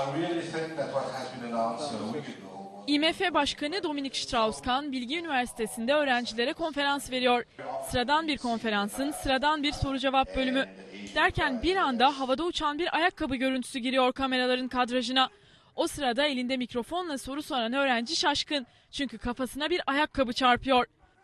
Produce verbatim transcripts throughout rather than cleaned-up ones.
İ M F Başkanı Dominic Strauss-Kahn Bilgi Üniversitesi'nde öğrencilere konferans veriyor. Sıradan bir konferansın sıradan bir soru-cevap bölümü. Derken bir anda havada uçan bir ayakkabı görüntüsü giriyor kameraların kadrajına. O sırada elinde mikrofonla soru soran öğrenci şaşkın. Çünkü kafasına bir ayakkabı çarpıyor.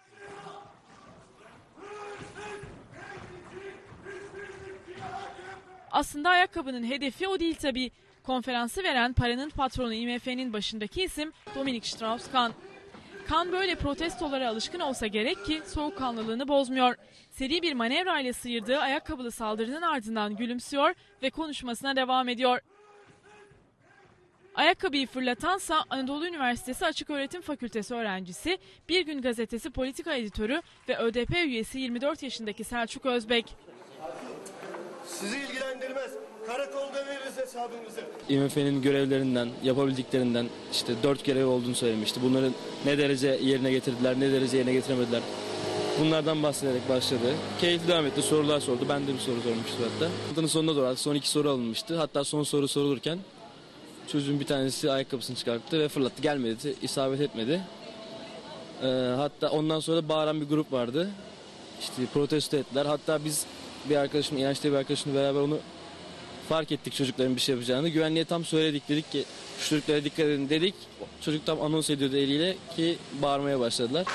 Aslında ayakkabının hedefi o değil tabii. Konferansı veren paranın patronu İ M F'nin başındaki isim Dominic Strauss-Kahn. Kahn böyle protestolara alışkın olsa gerek ki soğukkanlılığını bozmuyor. Seri bir manevrayla sıyırdığı ayakkabılı saldırının ardından gülümsüyor ve konuşmasına devam ediyor. Ayakkabıyı fırlatansa Anadolu Üniversitesi Açıköğretim Fakültesi öğrencisi, Bir Gün Gazetesi politika editörü ve Ö D P üyesi yirmi dört yaşındaki Selçuk Özbek. Sizi ilgilendirmez. Karakolda veririz hesabınızı. İ M F'nin görevlerinden, yapabildiklerinden işte dört görev olduğunu söylemişti. Bunları ne derece yerine getirdiler, ne derece yerine getiremediler. Bunlardan bahsederek başladı. Keyifli devam etti, sorular sordu. Ben de bir soru sormuştum hatta. Haftanın sonuna doğru son iki soru alınmıştı. Hatta son soru sorulurken çocuğun bir tanesi ayakkabısını çıkarttı ve fırlattı. Gelmedi, isabet etmedi. Ee, hatta ondan sonra bağıran bir grup vardı. İşte protesto ettiler. Hatta biz bir arkadaşım, inançlı bir arkadaşımla beraber onu fark ettik, çocukların bir şey yapacağını. Güvenliğe tam söyledik, dedik ki şu çocuklara dikkat edin dedik. Çocuk tam anons ediyordu eliyle ki bağırmaya başladılar.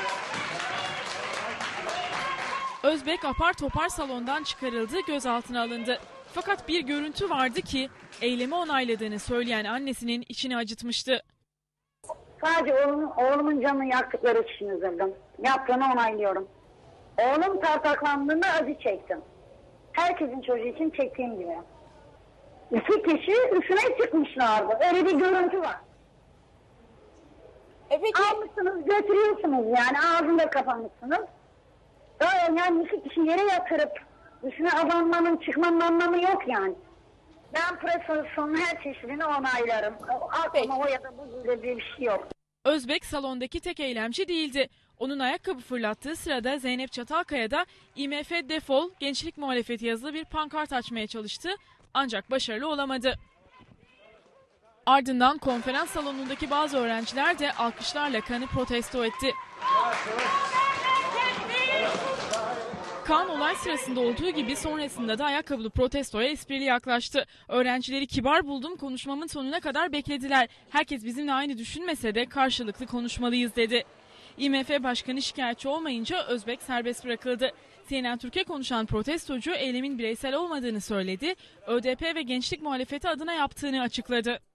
Özbek apar topar salondan çıkarıldı, gözaltına alındı. Fakat bir görüntü vardı ki eylemi onayladığını söyleyen annesinin içini acıtmıştı. Sadece oğlum, oğlumun canını yaktıkları için üzüldüm. Yaptığını onaylıyorum. Oğlum tartaklandığında acı çektim. Herkesin çocuğu için çektiğim gibi. İki kişi üstüne çıkmışlardı. Öyle bir görüntü var. E peki... Almışsınız, götürüyorsunuz yani ağzında kapamışsınız. Yani iki kişi yere yatırıp üstüne abanmanın, çıkmanın anlamı yok yani. Ben protestosunun her çeşidini onaylarım. Aklıma o ya da bu gibi bir şey yok. Özbek salondaki tek eylemci değildi. Onun ayakkabı fırlattığı sırada Zeynep Çatalkaya da İ M F defol, gençlik muhalefeti yazılı bir pankart açmaya çalıştı ancak başarılı olamadı. Ardından konferans salonundaki bazı öğrenciler de alkışlarla Kahn'ı protesto etti. Kahn olay sırasında olduğu gibi sonrasında da ayakkabılı protestoya esprili yaklaştı. Öğrencileri kibar buldum, konuşmamın sonuna kadar beklediler. Herkes bizimle aynı düşünmese de karşılıklı konuşmalıyız dedi. İ M F Başkanı şikayetçi olmayınca Özbek serbest bırakıldı. C N N Türk'e konuşan protestocu eylemin bireysel olmadığını söyledi. Ö D P ve gençlik muhalefeti adına yaptığını açıkladı.